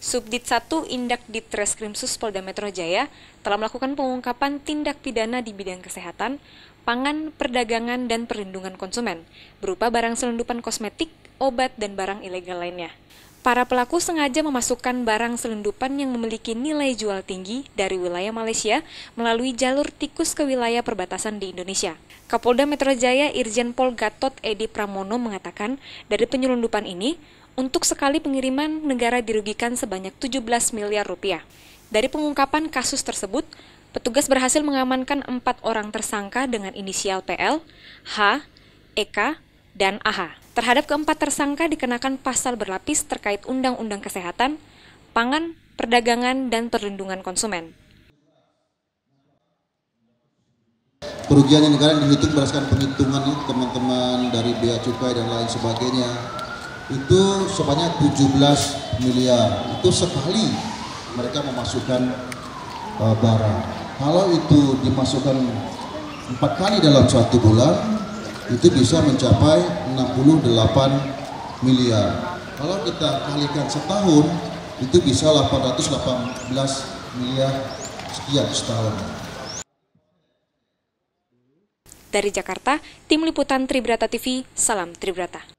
Subdit 1 Indak Ditreskrimsus Polda Metro Jaya telah melakukan pengungkapan tindak pidana di bidang kesehatan, pangan, perdagangan, dan perlindungan konsumen, berupa barang selundupan kosmetik, obat, dan barang ilegal lainnya. Para pelaku sengaja memasukkan barang selundupan yang memiliki nilai jual tinggi dari wilayah Malaysia melalui jalur tikus ke wilayah perbatasan di Indonesia. Kapolda Metro Jaya Irjen Pol Gatot Edi Pramono mengatakan, dari penyelundupan ini, untuk sekali pengiriman, negara dirugikan sebanyak 17 miliar rupiah. Dari pengungkapan kasus tersebut, petugas berhasil mengamankan 4 orang tersangka dengan inisial PL, H, EK, dan AH. Terhadap keempat tersangka dikenakan pasal berlapis terkait Undang-Undang Kesehatan, Pangan, Perdagangan, dan Perlindungan Konsumen. Kerugian yang negara dihitung berdasarkan penghitungan teman-teman dari bea cukai dan lain sebagainya itu sebanyak 17 miliar. Itu sekali mereka memasukkan barang. Kalau itu dimasukkan 4 kali dalam 1 bulan, itu bisa mencapai 68 miliar. Kalau kita kalikan setahun, itu bisa 818 miliar sekian setahun. Dari Jakarta, Tim Liputan Tribrata TV, salam Tribrata.